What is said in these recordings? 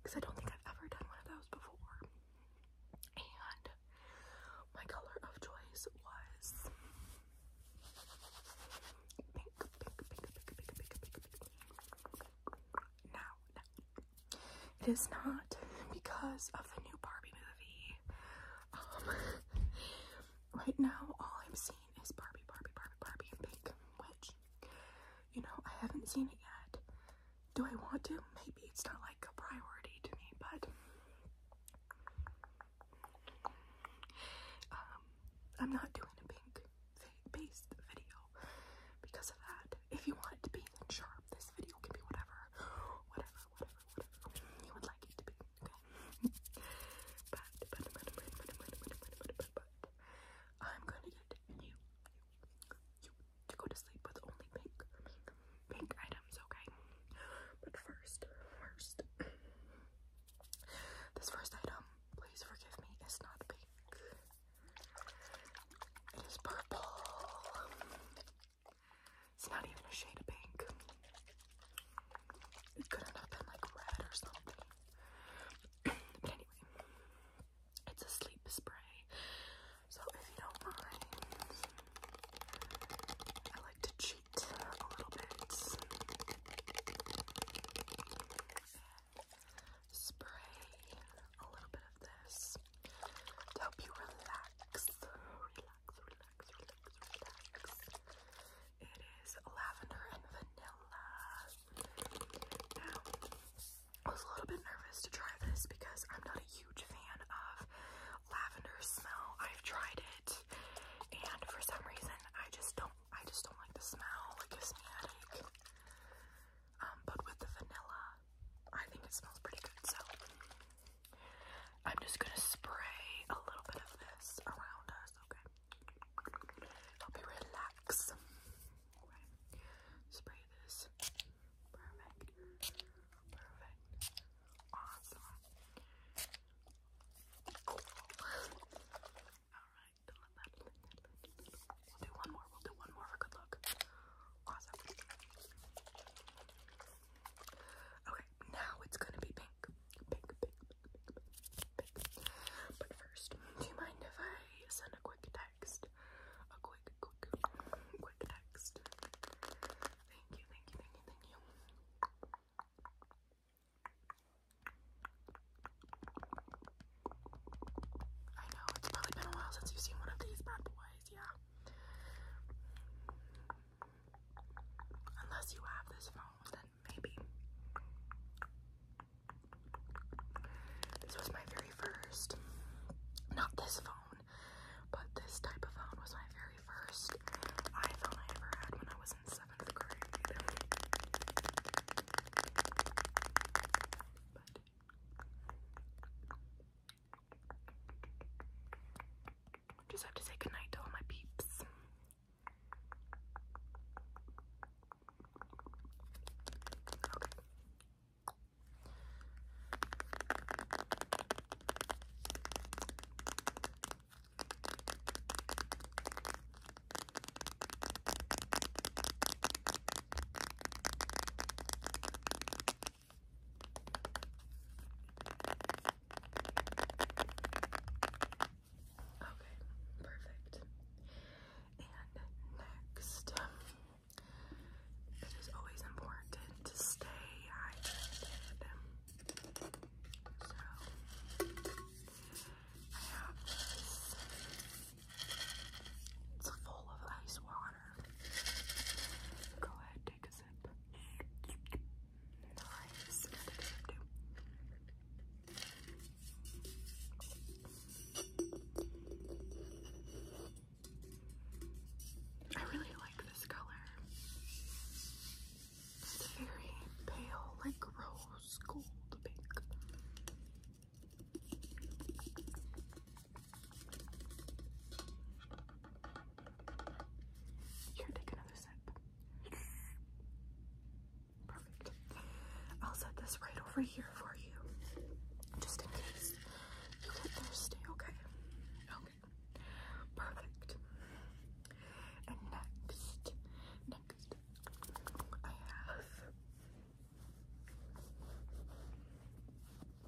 because I don't think I've ever done one of those before. And my color of choice was pink. Now, it is not because of the new Barbie movie. Right now, all I'm seeing is Barbie, and pink, which, you know, I haven't seen it yet. Do I want to? Maybe. It's not like a priority to me, but I'm not doing a pink-based video because of that. If you want it to be, then sure, this video can be whatever you would like it to be, okay? but I'm gonna get you to go to sleep with only pink items, okay? But first, this first item, please forgive me, is not pink. It is purple. It's not even a shade of pink. It couldn't have been like red or something. But anyway, it's a sleep spray. So if you don't mind, I like to cheat a little bit. Spray a little bit of this to help you relax. It is lavender and vanilla. Now, I was a little bit nervous to try this because I'm not a huge fan of lavender smell. I've tried it, and for some reason, I just don't like the smell. It gives me a headache. But with the vanilla, I think it smells pretty good. So I'm just gonna spray a little bit of this around us, okay? Help you relax. Okay. Spray this. Perfect. Awesome. Cool. Alright. We'll do one more. For good luck. Awesome. Okay, now it's gonna be pink. But first, do you mind if I send a quick text? A quick text. Thank you. I know, it's probably been a while since you've seen one of these bad boys, yeah. Unless you have this phone, then maybe. This was my very first, not this phone, but this type of phone was my very first iPhone I ever had when I was in 7th grade. But just have to say goodnight to all my peeps. Okay. Okay, perfect. And next, it is always important to stay hydrated. So, I have this. It's full of ice water. Go ahead, take a sip. Nice. Take a sip too. I really like this color. It's very pale, like rose gold pink. Here, take another sip. Perfect. I'll set this right over here for you, just in case you get thirsty, okay? Okay. Perfect. And next, I have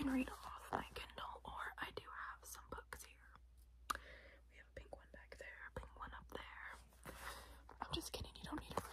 can read off my Kindle, or I do have some books here. We have a pink one back there, pink one up there. I'm just kidding, you don't need to